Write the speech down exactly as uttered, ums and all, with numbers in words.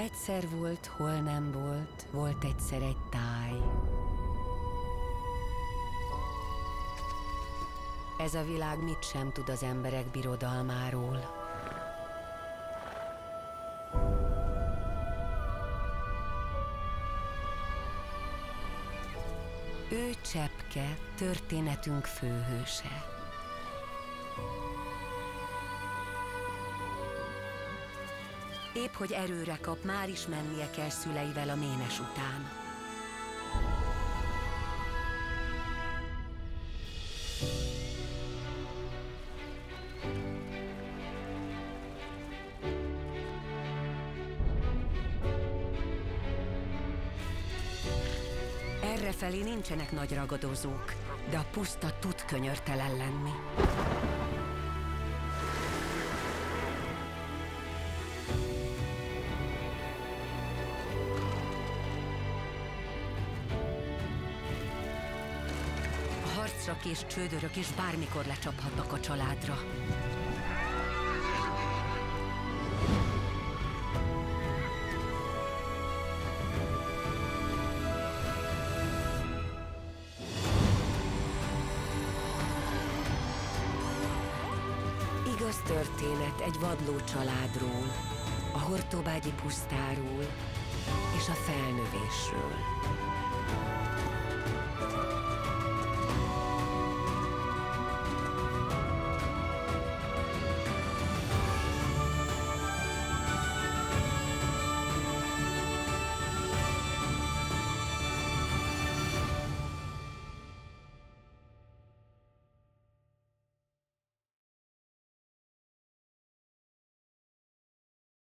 Egyszer volt, hol nem volt, volt egyszer egy táj. Ez a világ mit sem tud az emberek birodalmáról. Ő Csepke, történetünk főhőse. Épp hogy erőre kap, már is mennie kell szüleivel a ménes után. Errefelé nincsenek nagy ragadozók, de a puszta tud könyörtelen lenni. Harcrak és csődörök is bármikor lecsaphatnak a családra. Igaz történet egy vadló családról, a hortobágyi pusztáról és a felnövésről.